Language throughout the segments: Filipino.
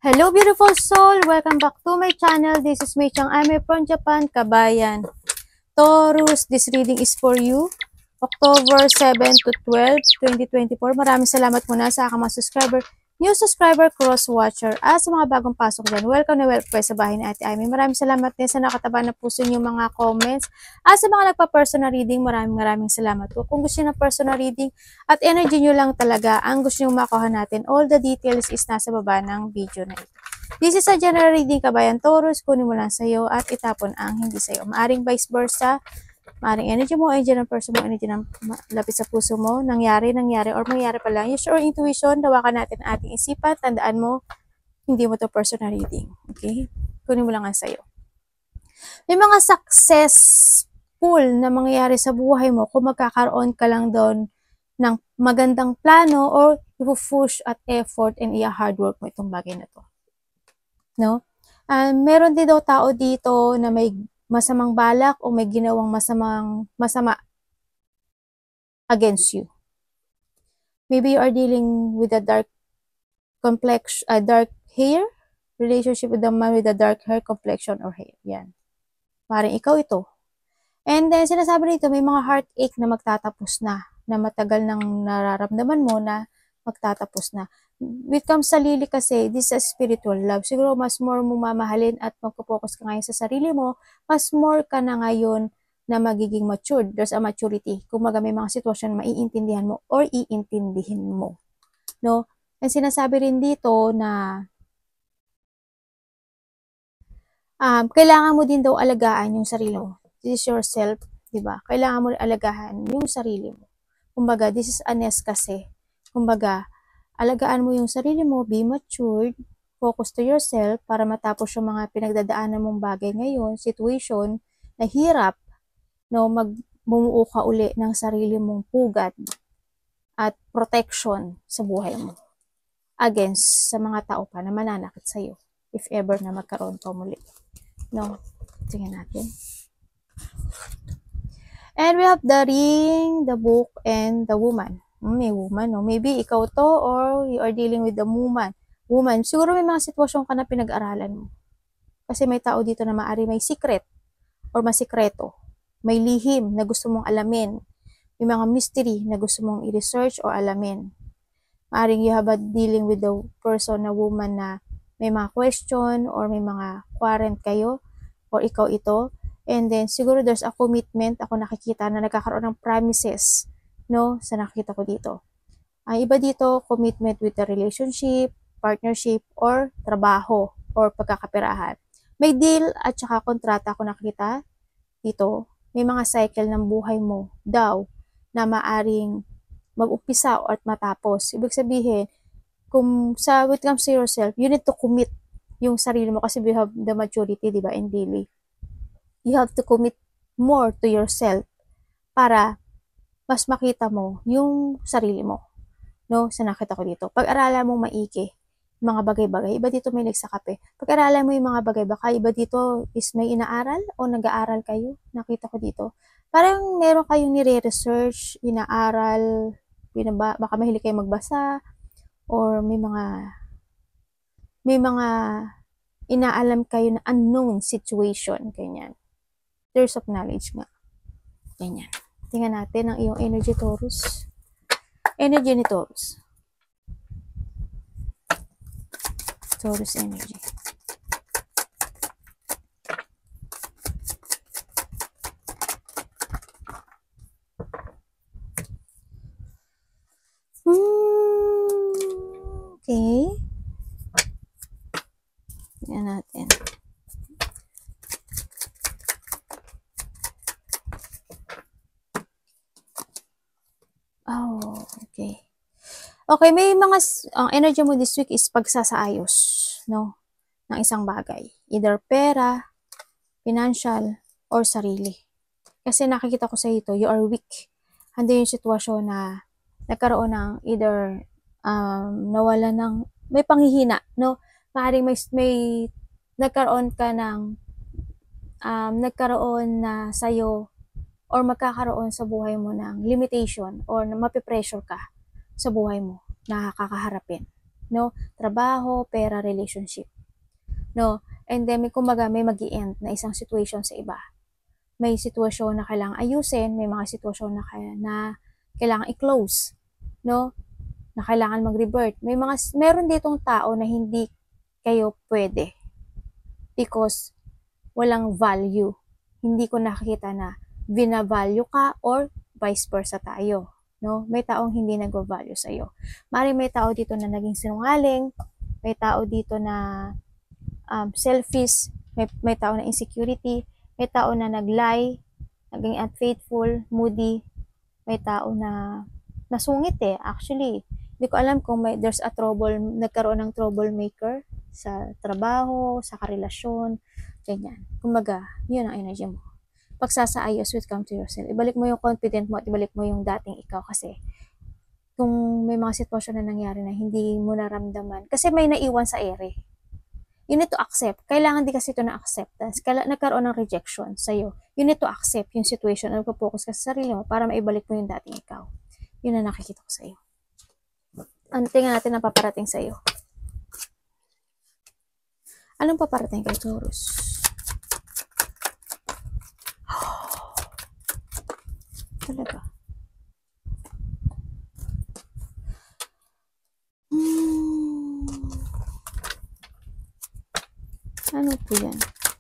Hello beautiful soul! Welcome back to my channel. This is Mei Chang. I'm from Japan, Kabayan. Taurus, this reading is for you. October 7 to 12, 2024. Maraming salamat muna sa aking mga subscriber, new subscriber, cross-watcher, at sa mga bagong pasok dyan. Welcome na welcome sa bahay ni Ate Amy. Maraming salamat din sa nakataba na puso niyo mga comments. At sa mga nagpa-personal reading, maraming salamat po. Kung gusto niyo ng personal reading at energy niyo lang talaga, ang gusto niyo makuha natin, all the details is nasa baba ng video na ito. This is a general reading, Kabayan Taurus. Kunin mo lang sa'yo at itapon ang hindi sa'yo. Maaring vice versa. Maaring energy mo, energy ng person mo, energy ng lapit sa puso mo, nangyari, or mangyari pa lang. Use your intuition, dawakan natin ang ating isipan, tandaan mo, hindi mo to personal reading. Okay? Kunin mo lang ang sa'yo. May mga successful na mangyayari sa buhay mo kung magkakaroon ka lang doon ng magandang plano or i-push at effort and i-hard work mo itong bagay na to. No? Meron din daw tao dito na may masamang balak o may ginawang masama against you. Maybe you are dealing with a dark complexion, dark hair, relationship with the man with a dark hair, complexion, or hair. Yan. Parang ikaw ito. And then, sinasabi nito, may mga heartache na magtatapos na matagal nang nararamdaman mo na magtatapos na. With comes sa lili kasi, this is a spiritual love. Siguro, mas more mo mamahalin at magpo-focus ka ngayon sa sarili mo, mas more ka na ngayon na magiging matured. There's a maturity. Kung may mga sitwasyon, maiintindihan mo or iintindihin mo. No? And sinasabi rin dito na kailangan mo din daw alagaan yung sarili mo. This is yourself, di ba? Kailangan mo alagahan yung sarili mo. Kumbaga, this is a nest kasi. Kumbaga, alagaan mo yung sarili mo, be matured, focus to yourself para matapos yung mga pinagdadaanan mong bagay ngayon, situation na hirap, no, bumuo ka uli ng sarili mong pugat at protection sa buhay mo against sa mga tao pa na mananakit sa'yo if ever na magkaroon pa muli. No? Tingnan natin. And we have the ring, the book, and the woman. May woman, no? Maybe ikaw to or you are dealing with the woman. Siguro may mga sitwasyon ka na pinag-aralan mo. Kasi may tao dito na maari may secret or masikreto. May lihim na gusto mong alamin. May mga mystery na gusto mong i-research o alamin. Maaring you have a dealing with the person na woman na may mga question or may mga quarrel kayo or ikaw ito. And then, siguro there's a commitment. Ako nakikita na nagkakaroon ng promises, no? Sa nakikita ko dito. Ang iba dito, commitment with the relationship, partnership, or trabaho, or pagkakapirahan. May deal at saka kontrata ako nakikita dito. May mga cycle ng buhay mo daw na maaring mag-umpisa at matapos. Ibig sabihin, kung sa when it comes to yourself, you need to commit yung sarili mo kasi you have the maturity, di ba, in daily. You have to commit more to yourself para mas makita mo yung sarili mo. No? Sa nakita ko dito. Pag-aralan mo maigi, mga bagay-bagay. Iba dito may nagsakape. Pag-aralan mo yung mga bagay-bagay. Iba dito is may inaaral o nag-aaral kayo. Nakita ko dito. Parang meron kayong nire-research, inaaral, baka mahilig kayo magbasa, or may mga inaalam kayo na unknown situation. Ganyan. There's of knowledge nga. Ganyan. Tingnan natin ang iyong energy, Taurus. Energy ni Taurus. Taurus energy. Okay. Tingnan natin. Oh, okay. Okay, may mga, ang energy mo this week is pagsasaayos, no? Ng isang bagay. Either pera, financial, or sarili. Kasi nakikita ko sa ito, you are weak. Handa yung sitwasyon na nagkaroon ng either nawala ng, may panghihina, no? Maaaring may nagkaroon ka ng, nagkaroon na sa'yo or magkakaroon sa buhay mo ng limitation or mapipressure ka sa buhay mo na kakaharapin. no? Trabaho, pera, relationship, no? And then, kumbaga, may mag-i-end na isang situation sa iba. May sitwasyon na kailangang ayusin, may mga sitwasyon na kailangang i-close, no? Na kailangan mag-revert. Meron ditong tao na hindi kayo pwede because walang value. Hindi ko nakikita na binavalue ka or vice versa tayo, no? May taong hindi nag-value sa'yo. Maaaring may tao dito na naging sinungaling, may tao dito na selfish, may tao na insecurity, may tao na nag-lie, naging unfaithful, moody, may tao na nasungit actually. Hindi ko alam kung there's a nagkaroon ng troublemaker sa trabaho, sa karelasyon, ganyan. Kumbaga, yun ang energy mo. Pagsasaayos will come to yourself. Ibalik mo yung confident mo at ibalik mo yung dating ikaw kasi kung may mga sitwasyon na nangyari na hindi mo naramdaman, kasi may naiwan sa ere. You need to accept. Kailangan din kasi ito na acceptance. Nagkaroon ng rejection sa'yo. You need to accept yung situation at focus ka sa sarili mo para maibalik mo yung dating ikaw. Yun na nakikita ko sa'yo. Tingnan natin ang paparating sa'yo. Anong paparating kay Taurus? Talaga. Ano po yan?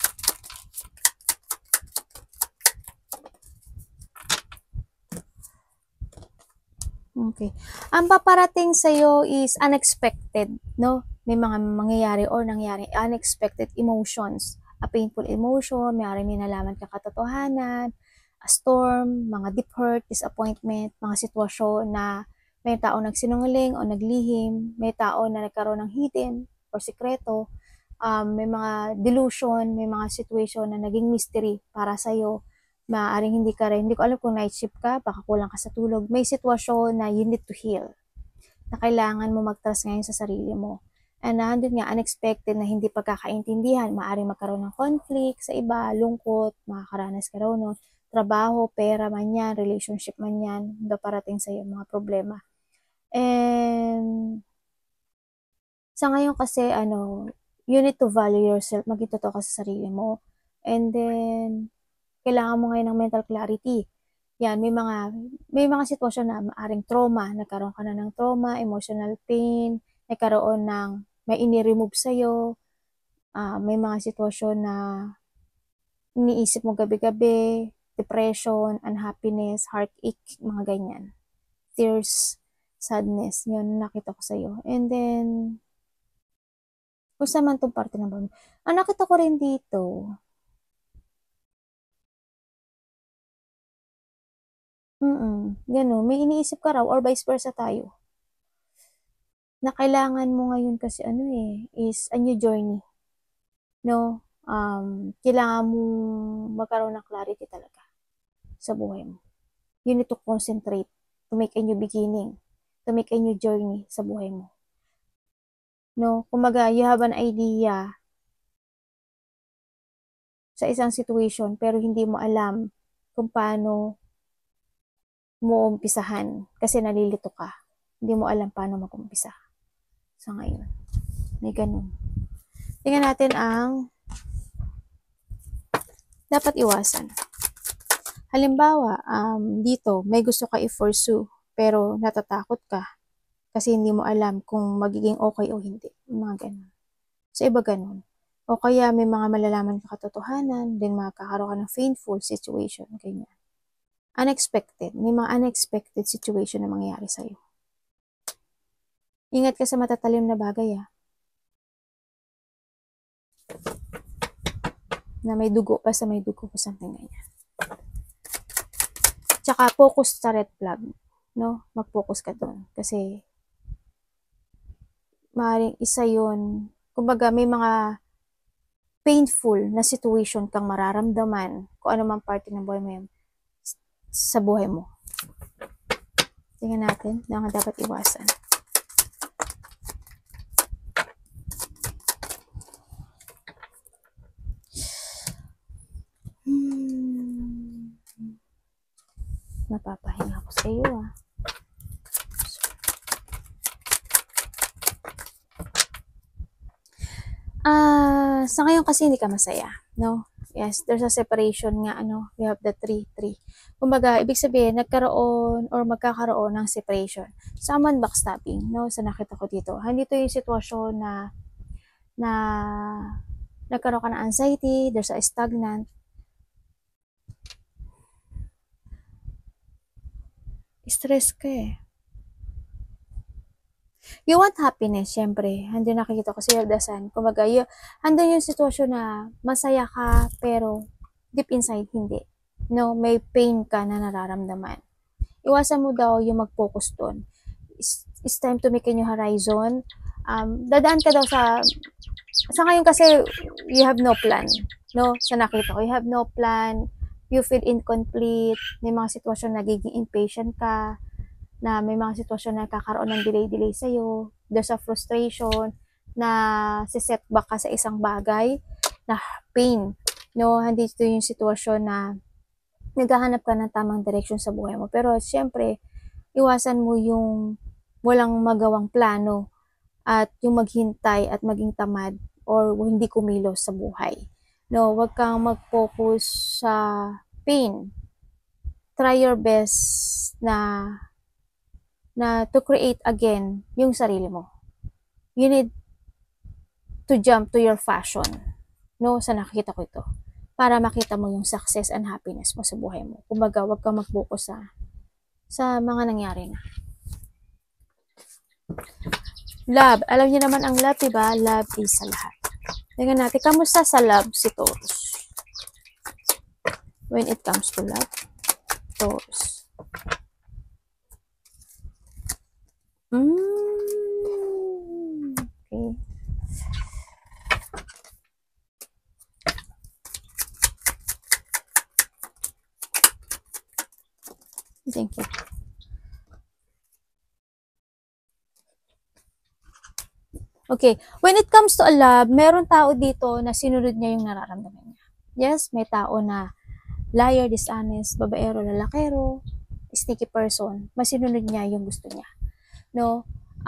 Okay. Ang paparating sa'yo is unexpected, no? May mga mangyayari or nangyari unexpected emotions. A painful emotion, may nalaman ka katotohanan, a storm, mga deep hurt, disappointment, mga sitwasyon na may tao nagsinungaling o naglihim, may tao na nagkaroon ng hidden or sikreto, may mga delusion, may mga situation na naging mystery para sa'yo. Maaaring hindi ko alam kung night shift ka, baka kulang ka sa tulog. May sitwasyon na you need to heal, na kailangan mo mag-trust ngayon sa sarili mo. And nandun nga, unexpected na hindi pagkakaintindihan, maaaring magkaroon ng conflict sa iba, lungkot, makakaranas ka raw nun, trabaho, pera man yan, relationship man yan, parating sa'yo mga problema. And sa ngayon kasi, you need to value yourself, maging totoo ka sa sarili mo. And then, kailangan mo ngayon ng mental clarity. Yan, may mga sitwasyon na maaring trauma, nagkaroon ka na ng trauma, emotional pain, may ini-remove sa'yo, may mga sitwasyon na iniisip mo gabi-gabi, depression, unhappiness, heartache, mga ganyan. Tears, sadness, yun nakita ko sa'yo. And then, kung saan man itong parte ng bawang. Nakita ko rin dito, ganun. May iniisip ka raw or vice versa tayo. Na kailangan mo ngayon kasi is a new journey. No? Kailangan mo magkaroon ng clarity talaga sa buhay mo. You need to concentrate to make a new beginning, to make a new journey sa buhay mo. No? Kumbaga, you have an idea sa isang situation pero hindi mo alam kung paano mo umpisahan kasi nalilito ka. Hindi mo alam paano mag-umpisa. So, ngayon, may ganun. Tingnan natin ang dapat iwasan. Halimbawa, dito, may gusto ka i-pursue pero natatakot ka kasi hindi mo alam kung magiging okay o hindi. Mga ganun. So, iba ganun. O kaya may mga malalaman ka katotohanan, then makakaroon ka ng painful situation. Ganyan. Unexpected. May mga unexpected situation na mangyayari sa'yo. Ingat ka sa matatalim na bagay, na may dugo pa sa may dugo, something ganyan. Tsaka, focus sa red flag, no? Mag-focus ka doon. Kasi, maaaring isa yun. Kumbaga, may mga painful na situation kang mararamdaman kung ano mang parte ng buhay mo yan sa buhay mo. Tingnan natin na nga dapat iwasan. Napapahinga ako sa iyo, Sa ngayon kasi hindi ka masaya, no? Yes, there's a separation nga, ano, we have the 3-3. Kumbaga, ibig sabihin, nagkaroon or magkakaroon ng separation. Someone backstabbing, no? Sa nakita ko dito. Hindi to yung sitwasyon na nagkaroon ka ng anxiety, there's a stagnant. Stress ka eh. You want happiness, syempre. Andun nakikita ko sa Dasan. Kumbaga, andun yung sitwasyon na masaya ka, pero deep inside, hindi. No, may pain ka na nararamdaman. Iwasan mo daw yung mag-focus doon. It's time to make a new horizon. Dadaan ka daw sa ngayon kasi, you have no plan. No, sa nakita ko, you have no plan. You feel incomplete. May mga sitwasyon na nagiging impatient ka, na may mga sitwasyon na kakaroon ng delay sa'yo, there's a frustration, na si-setback ka sa isang bagay, na pain, no? Hindi ito yung sitwasyon na naghahanap ka ng tamang direction sa buhay mo. Pero, syempre, iwasan mo yung walang magawang plano, at yung maghintay at maging tamad, or hindi kumilos sa buhay. No, wag kang mag-focus sa pain. Try your best na to create again yung sarili mo. You need to jump to your fashion. No, sa nakikita ko ito. Para makita mo yung success and happiness mo sa buhay mo. Kumbaga, wag kang mag-focus sa mga nangyari na. Love. Alam niyo naman ang love, diba? Love is sa lahat. Tingnan natin, kamusta sa love si Taurus? When it comes to love, Taurus. Okay. Thank you. Okay. When it comes to a love, meron tao dito na sinunod niya yung nararamdaman niya. Yes, may tao na liar, dishonest, babaero, lalakero, sneaky person. Masinunod niya yung gusto niya. No?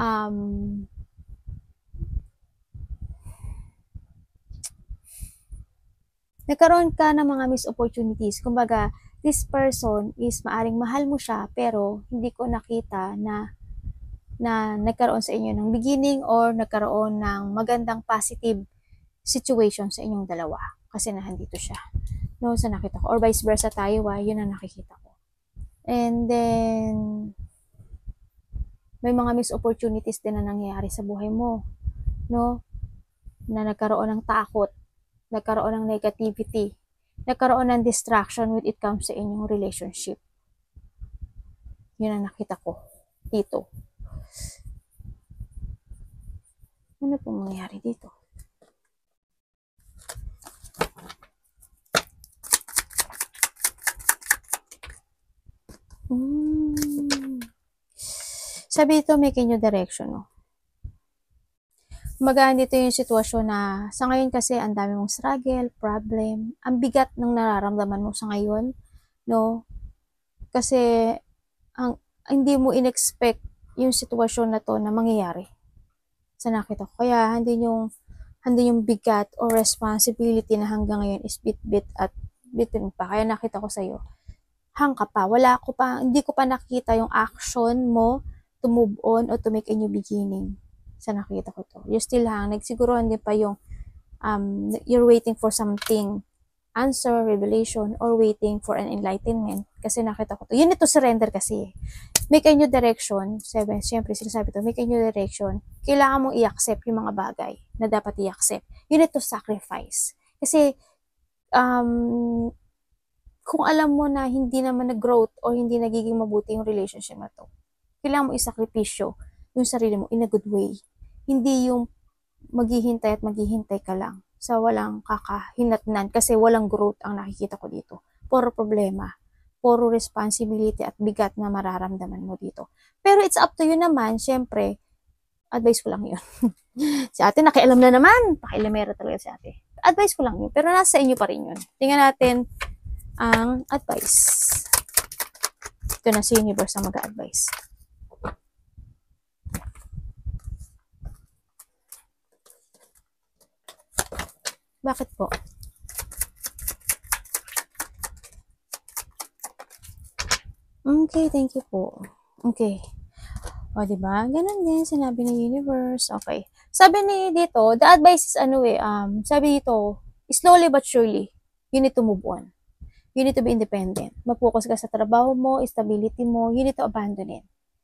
Nagkaroon ka ng mga missed opportunities. Kumbaga, this person is maaring mahal mo siya, pero hindi ko nakita na nagkaroon sa inyo ng beginning or nagkaroon ng magandang positive situation sa inyong dalawa. Kasi nandito siya. No, sa nakita ko. Or vice versa tayo, yun ang nakikita ko. And then, may mga missed opportunities din na nangyayari sa buhay mo. No? Na nagkaroon ng takot, nagkaroon ng negativity, nagkaroon ng distraction when it comes sa inyong relationship. Yun ang nakita ko dito. Ano pong mangyayari dito? Sabi dito, make a new direction, no? Magaan dito yung sitwasyon na sa ngayon kasi ang dami mong struggle, problem, ang bigat ng nararamdaman mo sa ngayon, no? Kasi hindi mo in-expect yung sitwasyon na to na mangyayari. Sa nakita ko. Kaya hindi yung bigat or responsibility na hanggang ngayon is bit at bitin pa. Kaya nakita ko sa'yo, hang ka pa. Hindi ko pa nakita yung action mo to move on or to make a new beginning. Sa nakita ko to. You still hang. Siguro hindi pa yung you're waiting for something, answer, revelation, or waiting for an enlightenment. Kasi nakita ko to. You need to surrender kasi. Make a new direction. Siyempre, sinasabi to, make a new direction. Kailangan mong i-accept yung mga bagay na dapat i-accept. You need to sacrifice. Kasi, kung alam mo na hindi naman nag-growth or hindi nagiging mabuti yung relationship na to, kailangan mo isakripisyo yung sarili mo in a good way. Hindi yung maghihintay at maghihintay ka lang sa walang kakahinatnan kasi walang growth ang nakikita ko dito. Puro problema, puro responsibility at bigat na mararamdaman mo dito. Pero it's up to you naman, syempre, advice ko lang yun. Si ate, nakialam na naman. Pakialamera talaga si ate. Advice ko lang yun. Pero nasa inyo pa rin yun. Tingnan natin ang advice. Ito na si Universe ang mag-advise. Bakit po? Okay, thank you po. Okay. O, diba? Ganun din, sinabi ng universe. Okay. Sabi ni dito, the advice is sabi dito, slowly but surely, you need to move on. You need to be independent. Mag-focus ka sa trabaho mo, stability mo, you need to abandon it.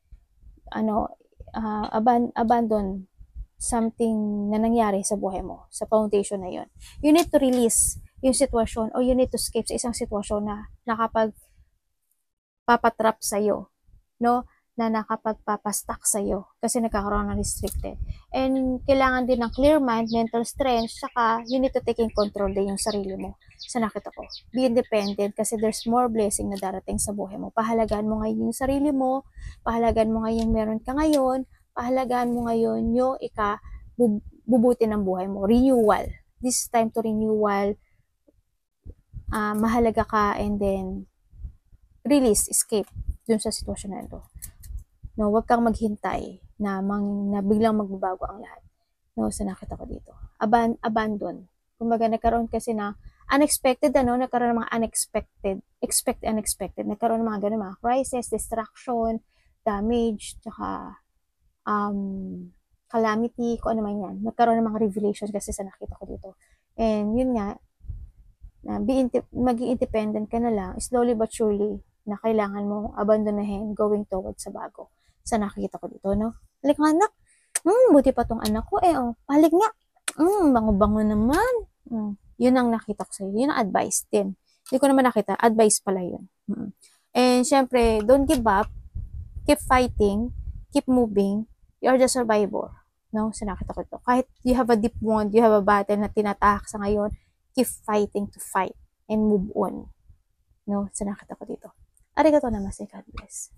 Abandon something na nangyari sa buhay mo, sa foundation na yun. You need to release yung sitwasyon or you need to escape sa isang sitwasyon na nakapagpapatrap sa'yo, no? Na nakapagpapastuck sa'yo kasi nagkakaroon ng restricted. And kailangan din ng clear mind, mental strength, saka you need to take in control din yung sarili mo. Sa nakita ko, be independent kasi there's more blessing na darating sa buhay mo. Pahalagaan mo ngayon yung sarili mo, pahalagaan mo ngayon yung meron ka ngayon, pahalagaan mo ngayon yung bubuti ng buhay mo. Renewal. This is time to renewal. Mahalaga ka and then release, escape dun sa sitwasyon na ito. No, wag kang maghintay na biglang magbabago ang lahat. No, sa nakita ko dito. Abandon. Kumbaga nagkaroon kasi na unexpected, nagkaroon ng mga unexpected. Nagkaroon ng mga ganun, mga crisis, distraction, damage, tsaka calamity, kung ano man yan. Nagkaroon ng mga revelation kasi sa nakita ko dito. And yun nga, maging independent ka na lang, slowly but surely, na kailangan mo abandonahin going towards sa bago. Sa nakikita ko dito, no? Halik nga, anak. Buti pa tong anak ko, halik nga. Bango-bango naman. Yun ang nakita ko sa'yo. Yun ang advice din. Hindi ko naman nakita. Advice pala yun. And syempre, don't give up. Keep fighting. Keep moving. You are the survivor. No? Sa nakita ko ito. Kahit you have a deep wound, you have a battle na tinatahak sa ngayon, keep fighting to fight and move on. No? Sa nakita ko dito. Arigatou namaste. God bless.